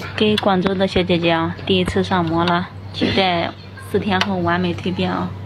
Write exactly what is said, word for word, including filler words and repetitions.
给广州的小姐姐啊，第一次上模了，期待四天后完美蜕变啊！